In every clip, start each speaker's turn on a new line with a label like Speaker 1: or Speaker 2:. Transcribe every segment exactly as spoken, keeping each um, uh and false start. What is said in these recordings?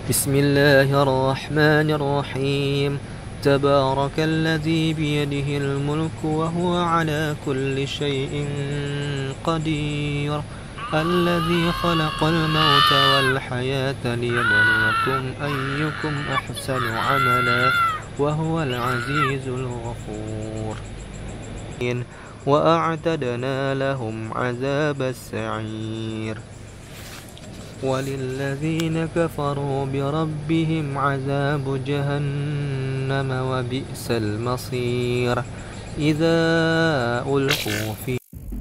Speaker 1: Bismillahirrahmanirrahim. Tabarakalladzi biyadihi al-mulk wa huwa ala kulli syai'in qadir. Alladzi khalaqal mauta wal hayata liyabluwakum ayyukum ahsanu amala wa huwal azizul ghafur. Wa a'tadna lahum 'adzabas sa'ir. وللذين كفروا بربهم عذاب جهنم وبئس المصير إذا ألقوا في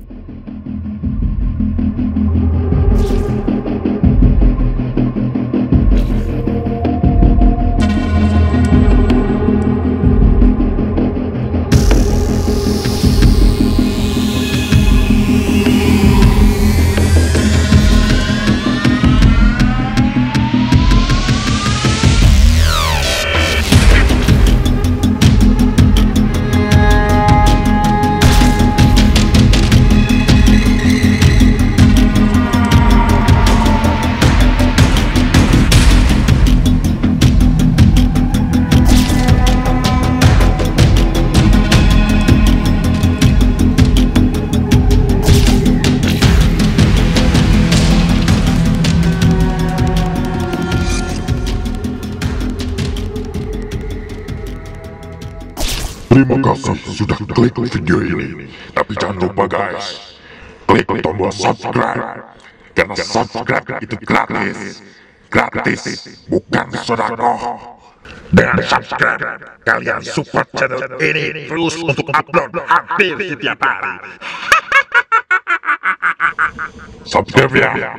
Speaker 2: Terima kasih sudah klik video ini. Tapi jangan lupa guys, klik tombol subscribe. Karena subscribe itu gratis. Gratis, bukan sedekah. Dengan subscribe, kalian support channel ini terus untuk upload hampir setiap hari. Subscribe ya.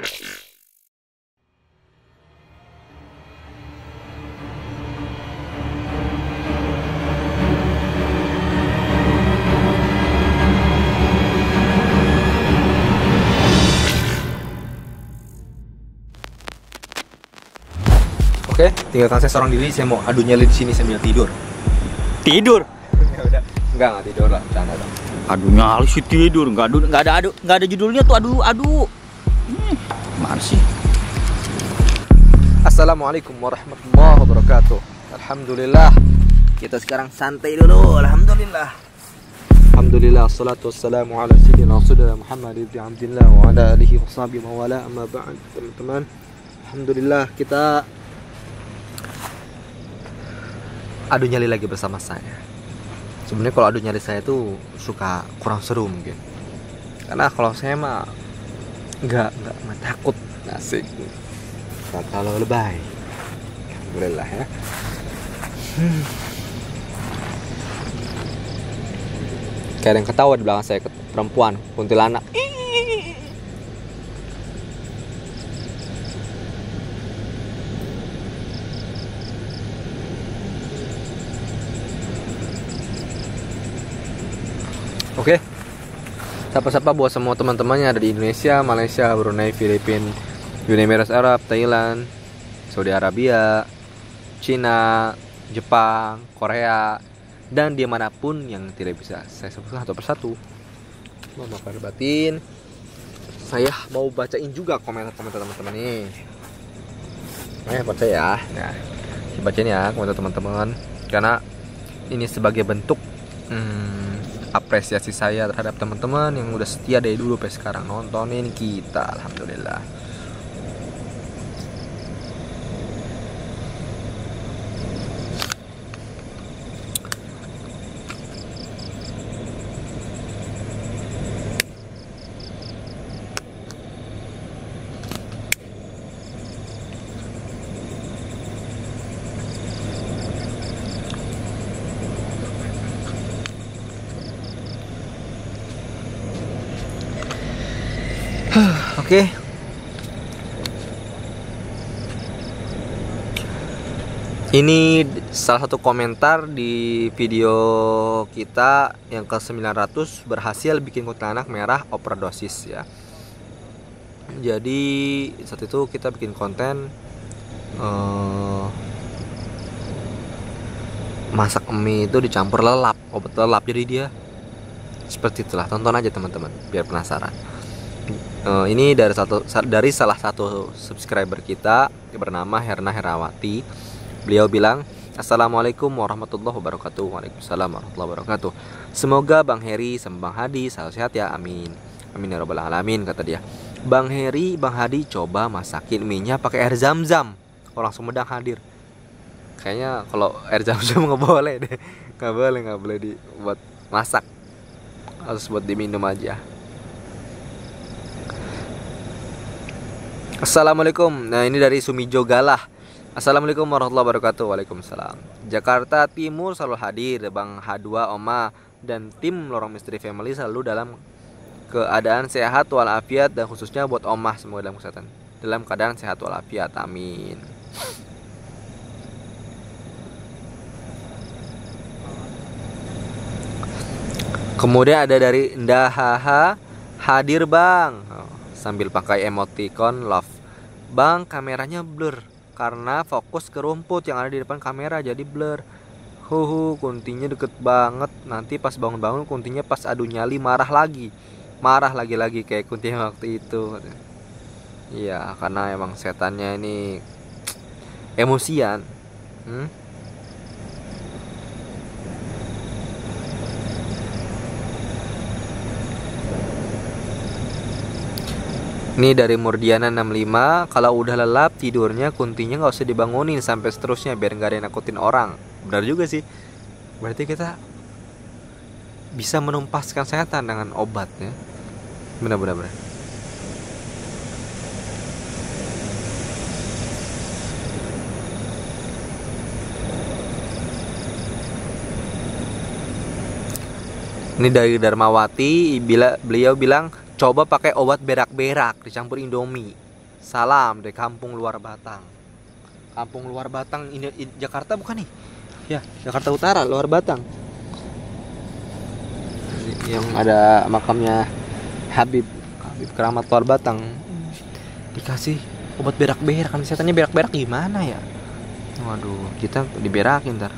Speaker 1: Oke, tinggalkan saya seorang diri. Saya mau adu nyali di sini sambil tidur.
Speaker 3: Tidur?
Speaker 1: Ya udah. Enggak, enggak tidur lah, bercanda dong.
Speaker 3: Adu nyali sih tidur, nggak adu, nggak ada adu, nggak ada judulnya tuh adu adu. Hmm, mana sih?
Speaker 1: Assalamualaikum warahmatullahi wabarakatuh. Alhamdulillah. Kita sekarang santai dulu. Alhamdulillah. Alhamdulillah. Assalatu wassalamu ala sayyidina Rasulullah Muhammad ibn Abdillah wa ala alihi wa sahbihi wa wala amma ba'd. Teman-teman, alhamdulillah kita adu nyali lagi bersama saya. Sebenarnya kalau adu nyali saya tuh suka kurang seru mungkin, karena kalau saya mah nggak nggak nggak takut, asik, nggak kalau lebay. Alhamdulillah ya. Hmm. Kayak ada yang ketawa di belakang saya, perempuan kuntilanak. Oke, sapa-sapa buat semua teman-teman yang ada di Indonesia, Malaysia, Brunei, Filipina, Uni Emirat Arab, Thailand, Saudi Arabia, Cina, Jepang, Korea, dan dimanapun yang tidak bisa saya sebutkan satu persatu. Mohon maaf lahir batin. Saya mau bacain juga komentar-komentar teman-teman nih. Nah, buat saya, nah, bacain ya komentar teman-teman, karena ini sebagai bentuk hmm, apresiasi saya terhadap teman-teman yang udah setia dari dulu sampai sekarang nontonin kita. Alhamdulillah. Oke. Okay. Ini salah satu komentar di video kita yang ke sembilan ratus, berhasil bikin kuntilanak merah overdosis ya. Jadi saat itu kita bikin konten uh, masak mie itu dicampur lelap, obat lelap, jadi dia seperti itulah. Tonton aja teman-teman biar penasaran. Eh, ini dari satu dari salah satu subscriber kita bernama Herna Herawati. Beliau bilang, Assalamualaikum warahmatullahi wabarakatuh. Waalaikumsalam warahmatullahi wabarakatuh. Semoga Bang Heri sama Bang Hadi selalu sehat ya, amin. Amin ya rabbal alamin, kata dia. Bang Heri, Bang Hadi coba masakin mie-nya pakai air zam-zam. Orang Sumedang hadir. Kayaknya kalau air zam-zam nggak boleh deh, nggak boleh nggak boleh dibuat masak, harus buat diminum aja. Assalamualaikum. Nah, ini dari Sumijo Galah. Assalamualaikum warahmatullahi wabarakatuh. Waalaikumsalam. Jakarta Timur selalu hadir. Bang H dua Oma dan tim Lorong Misteri Family selalu dalam keadaan sehat walafiat, dan khususnya buat Oma semoga dalam kesehatan dalam keadaan sehat walafiat, amin. Kemudian ada dari Ndahaha, hadir Bang, oh, sambil pakai emoticon love. Bang, kameranya blur karena fokus ke rumput yang ada di depan kamera jadi blur. Huhu, kuntinya deket banget. Nanti pas bangun-bangun kuntinya pas adu nyali marah lagi. Marah lagi-lagi kayak kuntinya waktu itu. Iya, karena emang setannya ini emosian. Hmm? Ini dari Murdiana enam puluh lima. Kalau udah lelap tidurnya, kuntinya gak usah dibangunin sampai seterusnya biar gak ada yang nakutin orang. Benar juga sih. Berarti kita bisa menumpaskan setan dengan obat ya. Benar-benar benar. Ini dari Darmawati. Bila beliau bilang, coba pakai obat berak-berak dicampur Indomie. Salam dari kampung luar Batang. Kampung luar Batang ini, ini Jakarta bukan nih? Ya, Jakarta Utara, luar Batang. Yang ada makamnya Habib Habib Keramat luar Batang. Dikasih obat berak-berak, kan setannya berak-berak gimana ya? Waduh, kita diberakin ntar.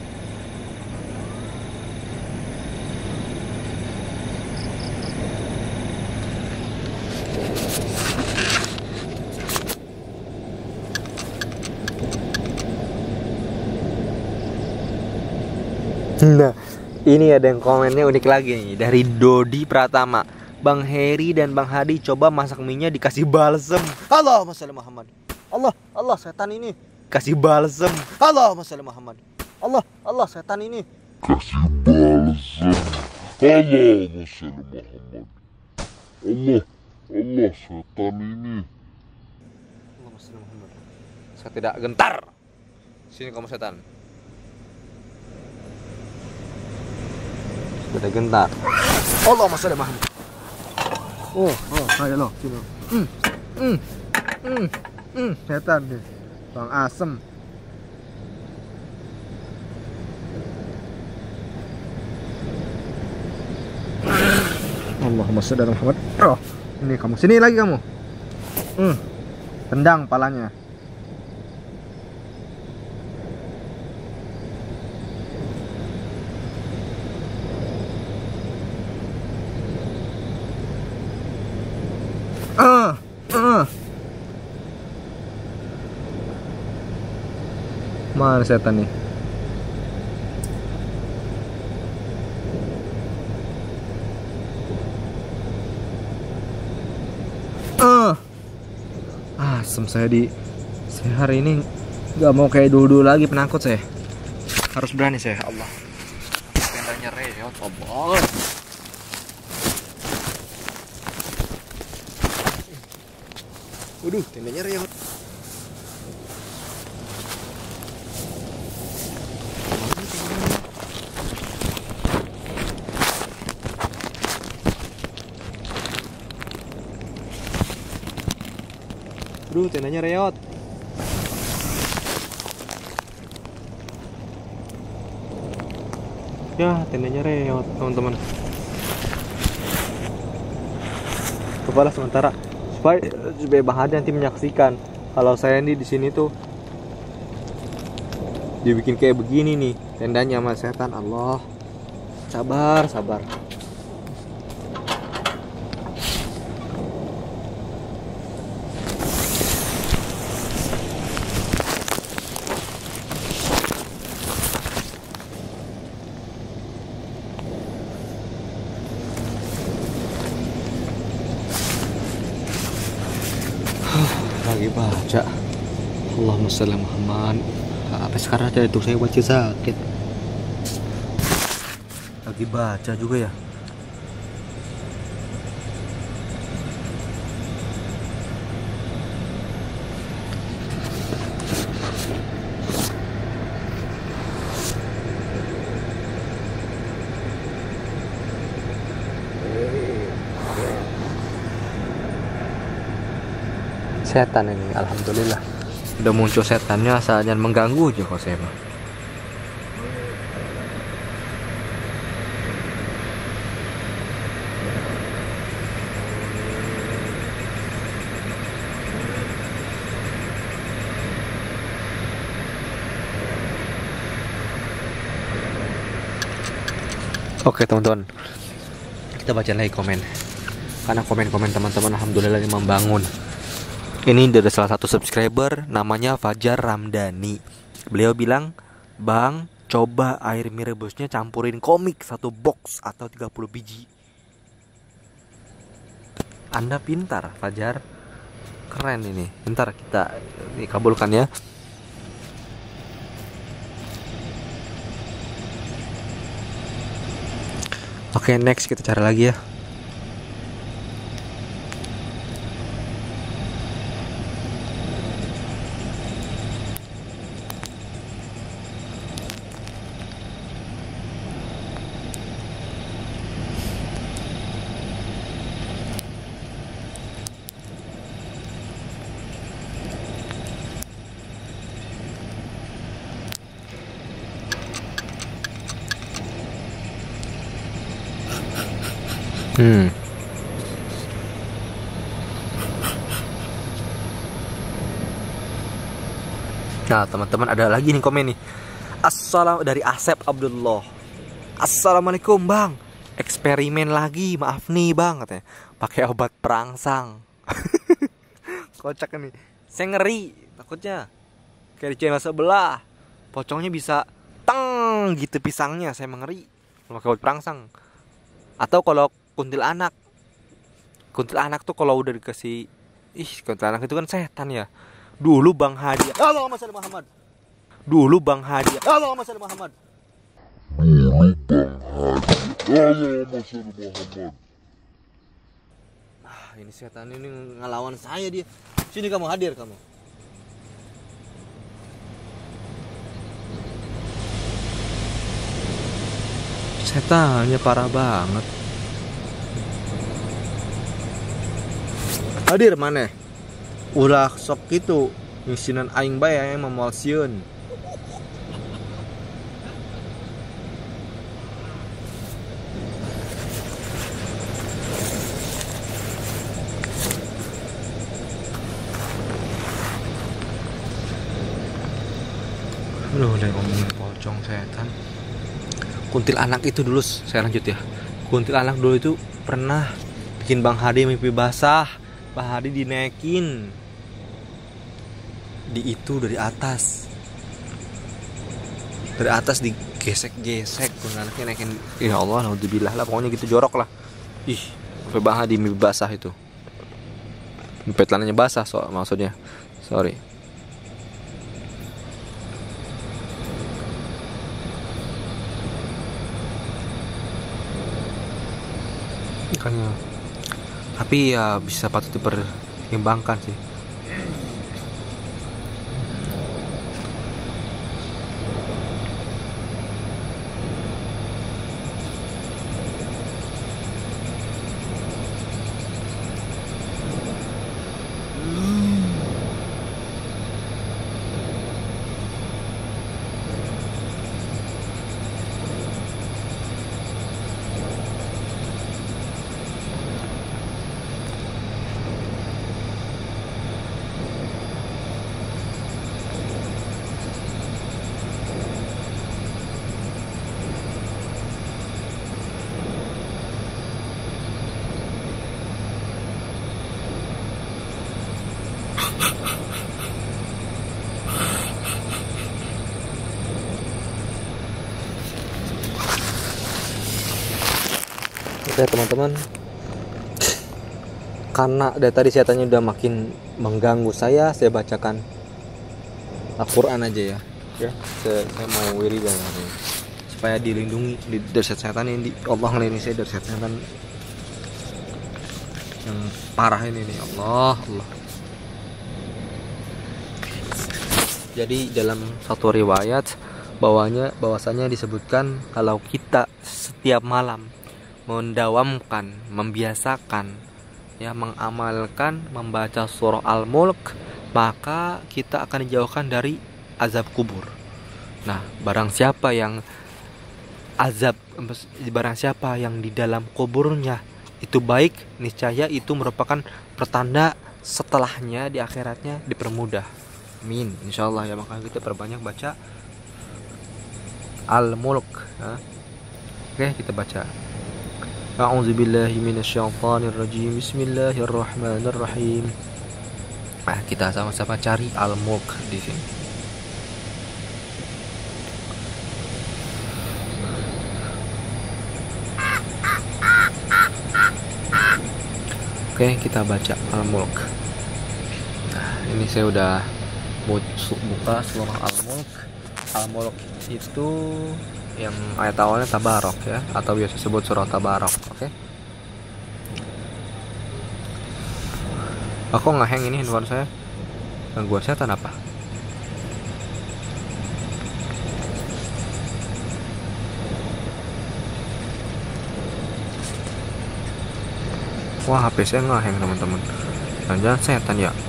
Speaker 1: Nah, ini ada yang komennya unik lagi nih, dari Dodi Pratama. Bang Heri dan Bang Hadi coba masak mie-nya dikasih balsem. Allahumma sholli Muhammad. Allah, Allah setan ini. Kasih balsem. Allahumma sholli Muhammad. Allah, Allah setan ini.
Speaker 2: Kasih balsam. Allahumma sholli Muhammad. Allah, Allah setan ini.
Speaker 1: Allahumma sholli Muhammad. Saya tidak gentar. Sini kamu setan. Sudah gentar. Allahumma sholli Muhammad. Oh, oh, ayo lo, sini. Hmm, hmm, hmm, hmm, setan nih, Bang Asem. Allahumma sholli Muhammad. Oh, ini kamu sini lagi kamu. Hmm, tendang palanya. Uh, uh. Mana setan nih? Uh. Asem saya di saya hari ini nggak mau kayak dulu-dulu lagi, penakut saya. Harus berani saya, Allah. Tendanya reot, Allah. Waduh, tendanya reot. Aduh, tendanya reot. Ya, tendanya reot, teman-teman. Kepala sementara supaya supaya Bang Hadi nanti menyaksikan kalau saya nih di sini tuh dibikin kayak begini nih tendanya sama setan. Allah, sabar sabar. baca. Allahumma sholli ala Muhammad. Apa sekarang ada itu saya baca sakit. Lagi baca juga ya. Setan ini, alhamdulillah udah muncul setannya, asal jangan mengganggu aja kok saya mah. Oke teman-teman, kita baca lagi komen, karena komen-komen teman-teman alhamdulillah ini membangun. Ini dari salah satu subscriber namanya Fajar Ramdhani. Beliau bilang, "Bang, coba air mie rebusnya campurin komik satu box atau tiga puluh biji." Anda pintar, Fajar. Keren ini. Bentar kita dikabulkan ya. Oke, next kita cari lagi ya. Hmm. Nah teman-teman, ada lagi nih komen nih. Assalamualaikum dari Asep Abdullah. Assalamualaikum bang, eksperimen lagi, maaf nih bang katanya, pakai obat perangsang. Kocak nih, saya ngeri takutnya kayak di channel sebelah, pocongnya bisa teng gitu pisangnya, saya mengeri pakai obat perangsang. Atau kalau kuntilanak, kuntilanak tuh kalau udah dikasih, ih kuntilanak itu kan setan ya. Dulu Bang Hadi, Allahumma sholli Muhammad. Dulu Bang Hadi, Allahumma sholli Muhammad.
Speaker 2: Dulu Bang Hadi, Allahumma sholli Muhammad.
Speaker 1: Ah, ini setan ini ngelawan saya dia. Sini kamu, hadir kamu. Setannya parah banget. Hadir mana? Ulah sok gitu ngisinan aing bae yang memoal sieun. Lu udah ngomongin pocong setan. Kuntilanak itu dulu, saya lanjut ya. Kuntilanak dulu itu pernah bikin Bang Hadi mimpi basah. Bang Hadi dinaikin di itu dari atas, dari atas digesek-gesek, kuntilanaknya naikin. Ya Allah, alhamdulillah lah, pokoknya gitu jorok lah. Ih, sampai Bang Hadi mimpi basah itu. Mimpi celananya basah, so maksudnya. Sorry. Makanya, tapi ya bisa patut dipertimbangkan sih. Oke teman-teman, karena dari tadi setannya udah makin mengganggu saya, saya bacakan Al-Quran aja ya. Ya, saya, saya mau wiridan supaya dilindungi di, dari setan ini. Allah ngelindungi saya dari setan yang parah ini nih. Allah, Allah. Jadi dalam satu riwayat bawahnya bahwasanya disebutkan kalau kita setiap malam mendawamkan, membiasakan, ya, mengamalkan membaca surah Al-Mulk, maka kita akan dijauhkan dari azab kubur. Nah, barang siapa yang azab, barang siapa yang di dalam kuburnya itu baik, niscaya itu merupakan pertanda setelahnya di akhiratnya dipermudah. Amin, insyaallah ya. Maka kita perbanyak baca Al-Mulk ya. Oke, kita baca. A'udzubillahi minasyaitonirrajim. Bismillahirrahmanirrahim. Nah, kita sama-sama cari Al-Mulk di sini. Oke, kita baca Al-Mulk. Nah, ini saya udah buka surah Al-Mulk. Al-Mulk itu yang ayat awalnya Tabarok ya, atau biasa disebut surah Tabarok. Oke. Aku ngehang ini handphone saya. Gangguan setan apa? Wah, H P saya ngehang teman-teman. Jangan-jangan setan ya.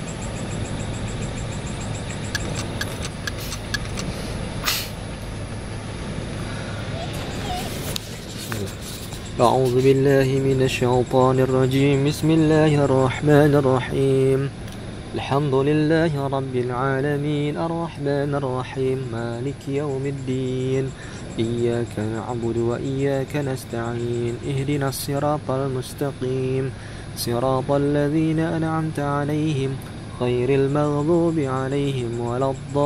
Speaker 1: أعوذ بالله من الشيطان الرجيم بسم الله الرحمن الرحيم الحمد لله رب العالمين الرحمن الرحيم مالك يوم الدين إياك نعبد وإياك نستعين اهدنا الصراط المستقيم صراط الذين أنعمت عليهم غير المغضوب عليهم ولا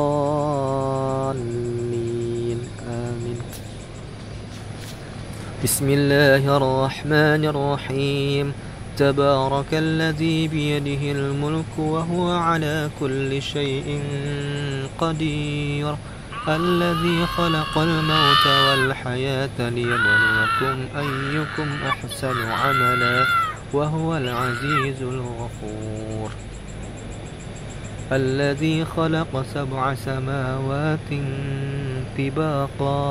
Speaker 1: الضالين آمين بسم الله الرحمن الرحيم تبارك الذي بيده الملك وهو على كل شيء قدير الذي خلق الموت والحياة ليبلوكم أيكم أحسن عملا وهو العزيز الغفور الذي خلق سبع سماوات طباقا.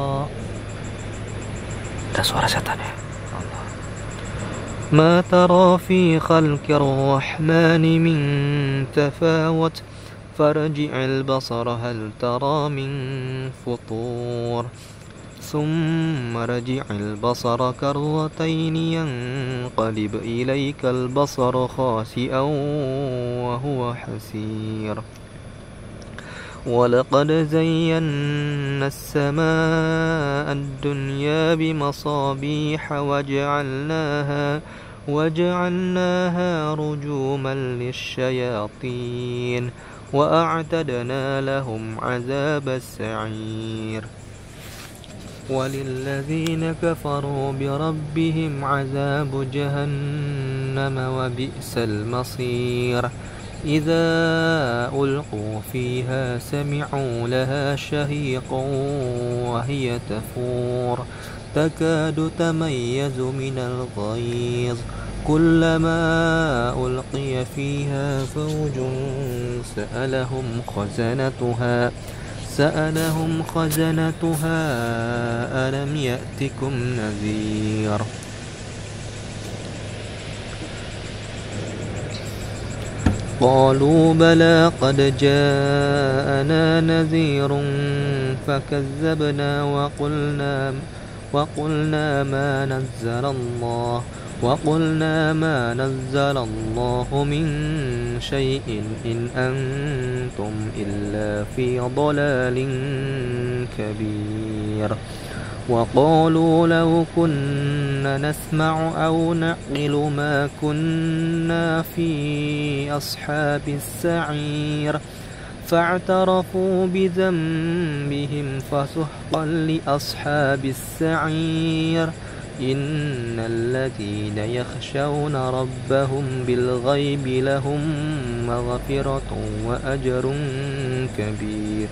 Speaker 1: Ada suara setan ya Allah. ما ترى في خلق الرحمن من تفاوت فارجع البصر هل ترى من فطور ثم رجع البصر كرتين ينقلب إليك البصر خاسئا وهو حسير ولقد زينا السماء الدنيا بمصابيح وجعلناها وجعلناها رجوما للشياطين وأعتدنا لهم عذاب السعير وللذين كفروا بربهم عذاب جهنم وبئس المصير إذا ألقوا فيها سمعوا لها شهيقا وهي تفور تكاد تميز من الغيظ كلما ألقي فيها فوج سألهم خزنتها سألهم خزنتها ألم يأتكم نذير قالوا بلى قد جاءنا نذير فكذبنا وقلنا وقلنا ما نزل الله وقلنا ما نزل الله من شيء إن أنتم إلا في ضلال كبير وقالوا لو كنا نسمع أو نعقل ما كنا في أصحاب السعير فاعترفوا بذنبهم فسحقا لأصحاب السعير إن الذين يخشون ربهم بالغيب لهم مغفرة وأجر كبير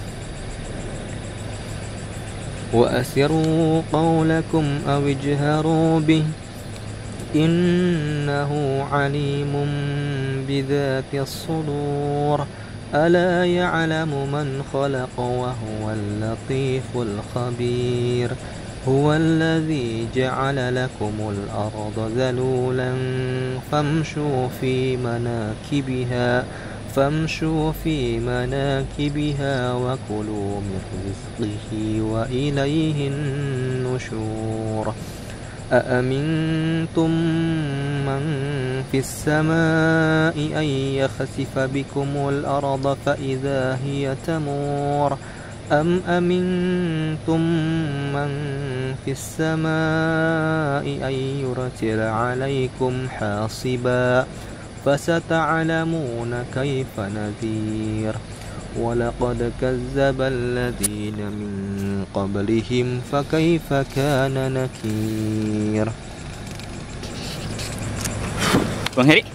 Speaker 1: وأسروا قولكم أو اجهروا به إنه عليم بذات الصدور ألا يعلم من خلق وهو اللطيف الخبير هو الذي جعل لكم الأرض ذلولا فامشوا في مناكبها فامشوا في مناكبها وكلوا من رزقه وإليه النشور أأمنتم من في السماء أن يخسف بكم الأرض فإذا هي تمور أم أمنتم من في السماء أن يرسل عليكم حاصبا فستعلمون كيف نذير ولقد كذب الذين من قبلهم فكيف كان نكير.
Speaker 3: Bang Heri,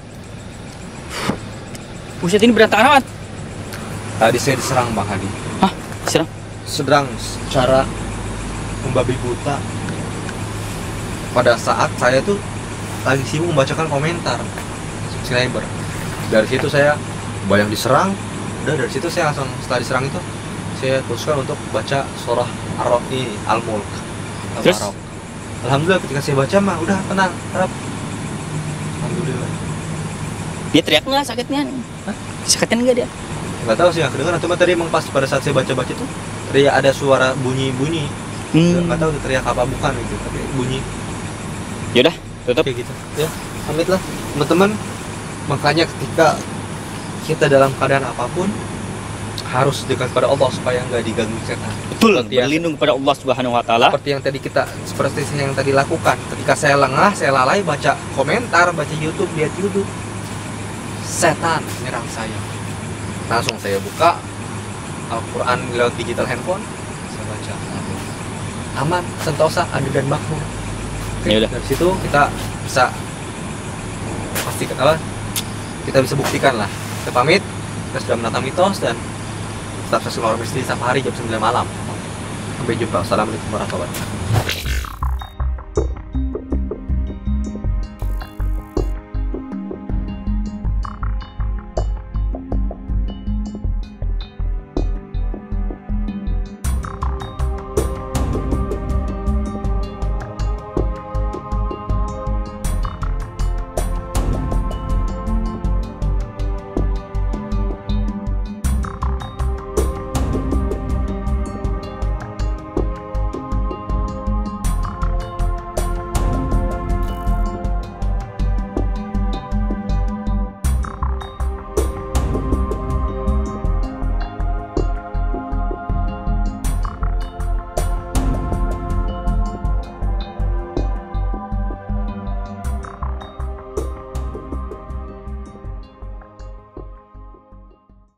Speaker 3: Ustadz ini berantakan amat.
Speaker 1: Tadi saya diserang Bang Hadi.
Speaker 3: Hah? Diserang?
Speaker 1: Sedang secara membabi buta. Pada saat saya tuh lagi sibuk membacakan komentar subscriber. Dari situ saya banyak diserang. Udah dari situ saya langsung setelah diserang itu saya putuskan untuk baca surah Ar-Ra'd ini Al-Mulk.
Speaker 3: Terus?
Speaker 1: Alhamdulillah ketika saya baca mah udah tenang, harap. Alhamdulillah.
Speaker 3: Dia teriak nggak sakitnya? Hah? Sakitnya nggak dia?
Speaker 1: Nggak tahu sih, nggak kedengeran. Cuma tadi emang pas pada saat saya baca-baca tuh teriak ada suara bunyi-bunyi.
Speaker 3: Hmm.
Speaker 1: Nggak tahu tuh teriak apa bukan gitu, tapi bunyi.
Speaker 3: Yaudah, tutup.
Speaker 1: Kayak gitu. Ya, pamit lah teman-teman. Makanya ketika kita dalam keadaan apapun harus dekat pada Allah supaya nggak diganggu setan.
Speaker 3: Betul,
Speaker 1: Seperti yang-
Speaker 3: berlindung kepada Allah Subhanahu wa taala.
Speaker 1: Seperti yang tadi kita seperti yang tadi lakukan. Ketika saya lengah, saya lalai baca komentar, baca YouTube, lihat YouTube. Setan menyerang saya. Langsung saya buka Al-Quran lewat digital handphone, saya baca. Aman, sentosa, adil dan makmur. Oke,
Speaker 3: Ya udah.
Speaker 1: dari situ kita bisa pastikan apa? Kita bisa buktikan lah. Kita pamit. Kita sudah menatang mitos dan tetap sesuai normal misteri setiap hari jam sembilan malam. Sampai jumpa. Assalamualaikum warahmatullahi wabarakatuh.